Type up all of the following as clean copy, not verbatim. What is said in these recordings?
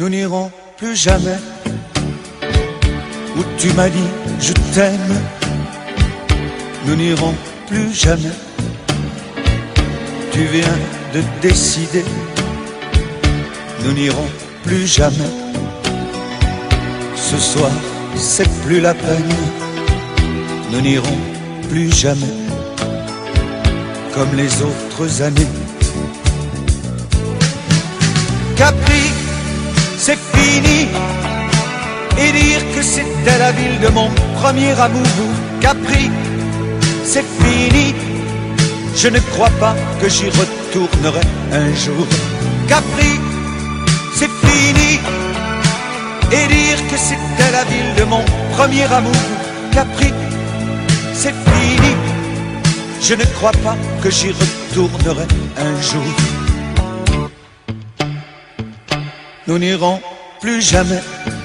nous n'irons plus jamais où tu m'as dit je t'aime. Nous n'irons plus jamais. Tu viens de décider. Nous n'irons plus jamais. Ce soir, c'est plus la peine. Nous n'irons plus jamais comme les autres années. Capri, c'est fini. Et dire que c'était la ville de mon premier amour. Capri, c'est fini. Je ne crois pas que j'y retournerai un jour. Capri, c'est fini. Et dire que c'était la ville de mon premier amour. Capri, c'est fini. Je ne crois pas que j'y retournerai un jour. Nous n'irons plus jamais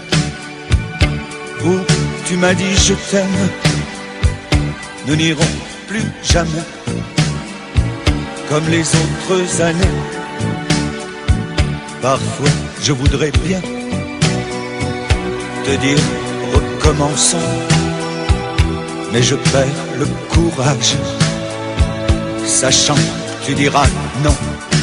où tu m'as dit je t'aime. Nous n'irons plus jamais comme les autres années. Parfois je voudrais bien te dire recommençons, mais je perds le courage, sachant que tu diras non.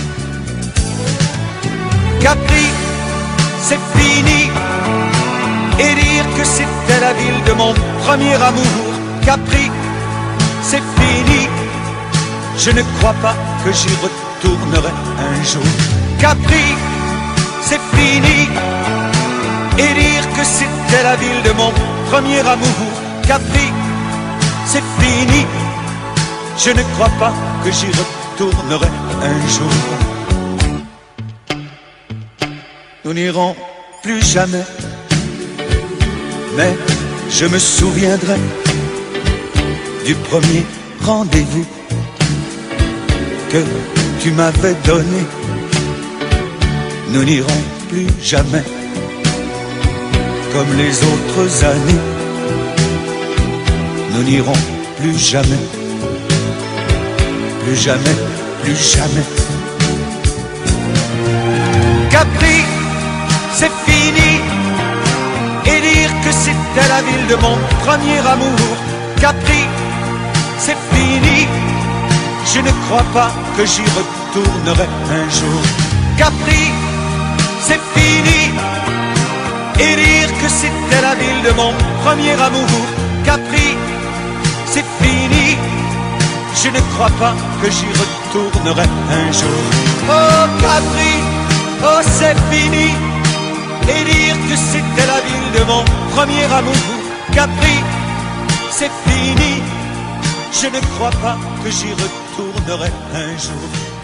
Capri, c'est fini. Et dire que c'était la ville de mon premier amour. Capri, c'est fini. Je ne crois pas que j'y retournerai un jour. Capri, c'est fini. Et dire que c'était la ville de mon premier amour. Capri, c'est fini. Je ne crois pas que j'y retournerai un jour. Nous n'irons plus jamais, mais je me souviendrai du premier rendez-vous que tu m'avais donné. Nous n'irons plus jamais comme les autres années. Nous n'irons plus jamais, plus jamais, plus jamais. Capri, c'est fini. Et dire que c'était la ville de mon premier amour. Capri, c'est fini. Je ne crois pas que j'y retournerai un jour. Capri, c'est fini. Et dire que c'était la ville de mon premier amour. Capri, c'est fini. Je ne crois pas que j'y retournerai un jour. Oh Capri, oh c'est fini. Et dire que c'était la ville de mon premier amour. Capri, c'est fini. Je ne crois pas que j'y retournerai un jour.